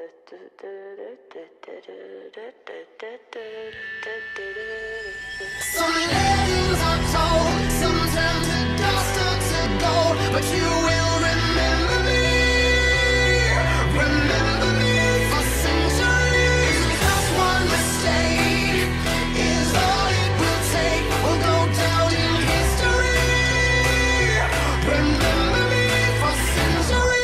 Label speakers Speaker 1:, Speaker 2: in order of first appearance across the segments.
Speaker 1: Some legends are told, some turn to dust or to gold, but you will remember me for centuries. Just one mistake is all it will take. We'll go down in history. Remember me for centuries.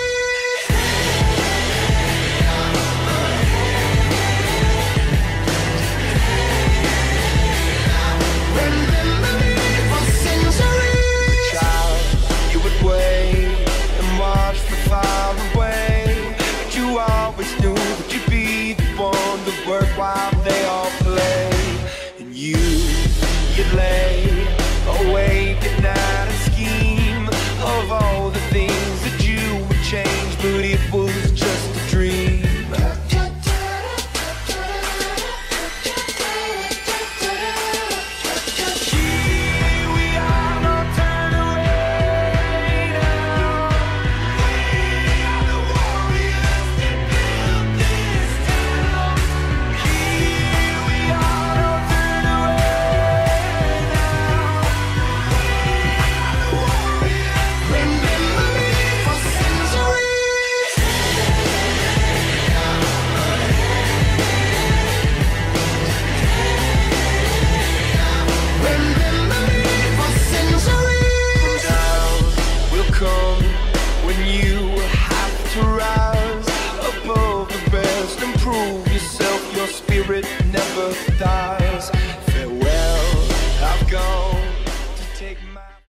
Speaker 1: Remember me for centuries.
Speaker 2: Child, you would wait and watch from far away, but you always knew that you'd be the one to work while they all play. And you'd lay awake at night and scheme of all the things that you would change, but it was just a dream. Never die.